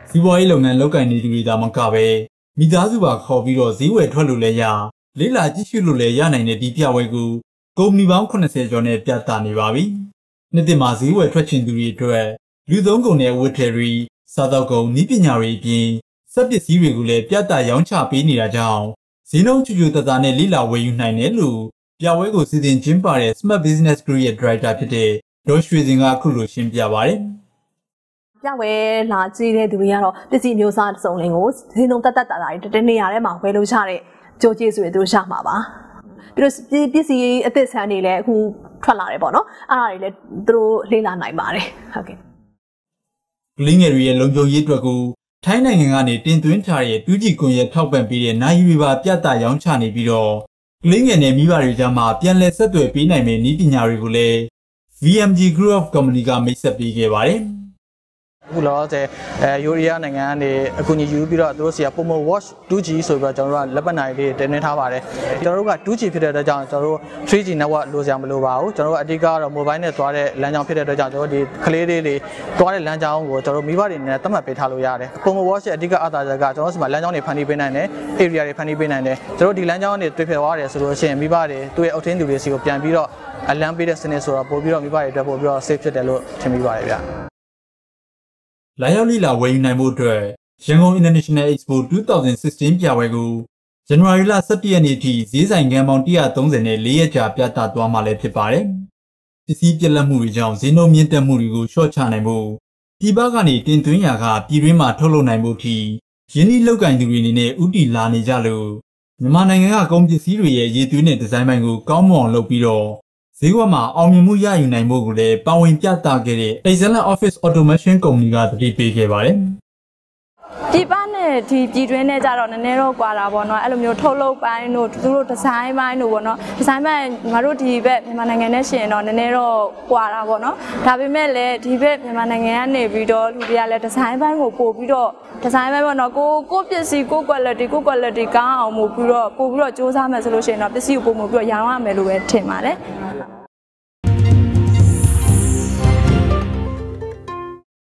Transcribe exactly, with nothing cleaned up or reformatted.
စီးပွားရေးလုပ်ငန်းလုပ်ကိုင်နေသူတွေဒါမှမကပဲမိသားစုပါခေါ်ပြီးတော့ဈေးဝယ်ထွက်လို့လည်းရလေးလာကြည့်ရှုလို့လည်းရနိုင်တဲ့ဒီပြပွဲကိုကုမ္ပဏီပေါင်းeightyကျော်နဲ့ပြသနေပါပြီ။နှစ်တင်မှာဈေးဝယ်ထွက်ချင်သူတွေအတွက်လူသုံးကုန်နဲ့ဝတ်ထည်တွေစားသောက်ကုန်နည်းပညာတွေအပြင်စက်ပစ္စည်းတွေကိုလည်းပြသရောင်းချပေးနေတာကြောင့်ဈေးနှုန်းချူချူတတနဲ့လေးလာဝယ်ယူနိုင်တယ်လို့ပြပွဲကိုစီစဉ်ကျင်းပတဲ့ Smart Business Group ရဲ့ Director ဖြစ်တဲ့ဒေါ်ရွှေစင်ကအခုလိုရှင်းပြပါတယ်။ပြပွဲလာကြည့်တဲ့သူတွေကတော့ပစ္စည်းမျိုးစားစုံလင်ကိုဈေးနှုန်းတက်တက်တာတာတွေတနေရာထဲမှာဝယ်လို့ရတဲ့ကြိုးကျေးဇူးတွေသူတို့ရမှာပါ။ပြီးတော့ပစ္စည်းအသစ်ဆန်းတွေလည်းအခုထွက်လာတယ်ပေါ့နော်။အဲ့ဒါတွေလည်းသူတို့လေ့လာနိုင်ပါတယ်။ဟုတ်ကဲ့။ကလေးငယ်တွေရဲ့လုံခြုံရေးအတွက်ကိုထိုင်းနိုင်ငံကနေတင်သွင်းထားတဲ့တူးကြီးကွန်ရက်ထောက်ပံ့ပေးတဲ့နိုင်ရီပါပြသရောင်းချနေပြီးတော့ကလေးငယ်နဲ့မိဘတွေကြားမှာပြန်လည်ဆက်သွယ်ပေးနိုင်မယ့်နည်းပညာတွေကိုလည်း V M G Group of Company ကမိတ်ဆက်ပေးခဲ့ပါတယ်။အခုလောဆယ်အဲယူရီးယားနိုင်ငံကနေအခုညီယူပြီးတော့သူတို့စီက Pomo Watch two G ဆိုပြီးတော့ကျွန်တော်တို့ကလက်ပတ်နိုင်လေးတင်သွင်းထားပါတယ်ကျွန်တော်တို့ကtwo G ဖြစ်တဲ့အတွက်ကြောင့်ကျွန်တော်တို့three G network လိုစရာမလိုပါဘူးကျွန်တော်တို့အဓိကတော့ mobile နဲ့သွားတဲ့လမ်းကြောင်းဖြစ်တဲ့အတွက်ကြောင့်ကျွန်တော်တို့ဒီကလေးလေးတွေသွားတဲ့လမ်းကြောင်းကိုကျွန်တော်တို့မိဘတွေနဲ့သတ်မှတ်ပေးထားလို့ရတယ် Pomo Watch ရဲ့အဓိကအားသာချက်ကကျွန်တော်တို့စီမှာလမ်းကြောင်းတွေဖန်တီးပေးနိုင်တယ် area တွေဖန်တီးပေးနိုင်တယ်ကျွန်တော်တို့ဒီလမ်းကြောင်းတွေတွေ့ဖျက်သွားတယ်ဆိုလို့ရှိရင်မိဘတွေသူ့ရဲ့အုပ်ထင်းသူတွေစီကိုပြန်ပြီးတော့အလံပေးတဲ့စနစ်ဆိုတော့ပို့ပြီးတော့မိဘတွေအတွက်ပို့ပြီးတော့ safe ဖြစ်တယ်လို့ထင်မိပါတယ်ဗျာလာရောက်လီလာဝယ်ယူနိုင်မှုအတွက်ရန်ကုန် International Expo twenty sixteen ပြပွဲကိုဇန်နဝါရီလseventeenရက်နေ့ထိဈေးဆိုင်ခန်းပေါင်းone thirtyနဲ့fourရက်ကြာပြသသွားမှာလည်းဖြစ်ပါတယ်။ပစ္စည်းပြက်လက်မှုတွေကြောင့်ဈေးနှုန်းမြင့်တက်မှုတွေကိုလျှော့ချနိုင်ဖို့ပြည်ပကနေတင်သွင်းရာကပြည်တွင်းမှာထုတ်လုပ်နိုင်မှုထိရင်းနှီးလုပ်ကိုင်သူတွေအနေနဲ့ဥတီလာနေကြလို့မြန်မာနိုင်ငံကကုန်ပစ္စည်းတွေရဲ့ရည်သွေးနဲ့ဒီဇိုင်းပိုင်းကိုကောင်းမွန်အောင်လုပ်ပြီးတော့ဈေးကွက်မှာအောင်မြင်မှုရယူနိုင်ဖို့ကိုလည်းပါဝင်ပြသခဲ့တဲ့ Excellent Office Automation ကုမ္ပဏီကတတိပေးခဲ့ပါတယ်။ဒီပန်းနဲ့ဒီပြည်တွင်းနဲ့ကြတော့နည်းနည်းတော့ကွာတာပေါ့နော်အဲ့လိုမျိုးထုတ်လုပ်ပိုင်းတို့သူတို့ဒီဇိုင်းပိုင်းတို့ပေါ့နော်ဒီဇိုင်းပိုင်းငါတို့ဒီဘက်မြန်မာနိုင်ငံနဲ့ရှင်တော့နည်းနည်းတော့ကွာတာပေါ့နော်ဒါပေမဲ့လည်းဒီဘက်မြန်မာနိုင်ငံကနေပြီးတော့လူတွေကလည်းဒီဇိုင်းပိုင်းကိုပို့ပြီးတော့ဒီဇိုင်းပိုင်းပေါ့နော်ကိုကိုပစ္စည်းကို quality ကို quality ကောင်းအောင်ပို့ပြီးတော့ပို့ပြီးတော့စူးစမ်းမယ်ဆိုလို့ရှိရင်တော့ပစ္စည်းကိုပို့မှုပြီးတော့ရောင်းရမယ်လို့ပဲထင်ပါတယ်။